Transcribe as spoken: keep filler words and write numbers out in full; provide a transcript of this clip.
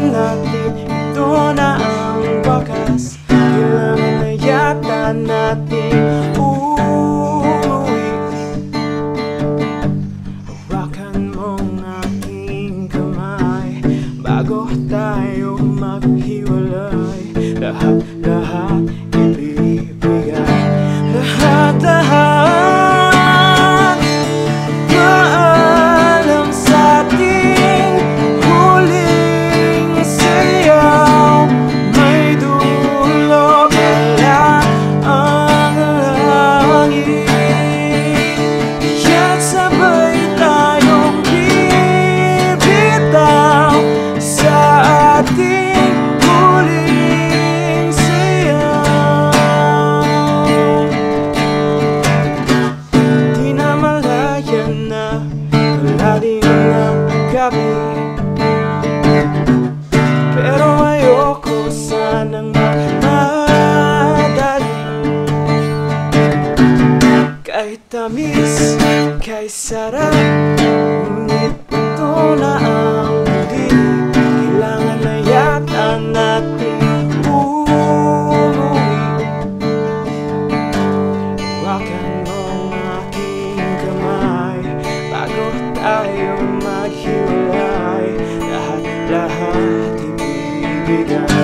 natin, ito na ang wakas. Kailangan na yata natin umuwi. Hawakan mong aking kamay bago tayo maghiwalay. Lahat-lahat ibibigay, lahat-lahat. Paalam sa ating huling sayaw. May dulo pala ang langit, kaya't sabay tayong bibitaw sa ating huling sayaw. Di na malayan na lalim ng gabi, pero ayoko sanang magmadali. Kahit tamis, kahit sarap, ngunit ito na ang huli. Kailangan na yata natin umuwi. Hawakan mong aking kamay bago tayo maghiwalay. Lahat-lahat ibibigay.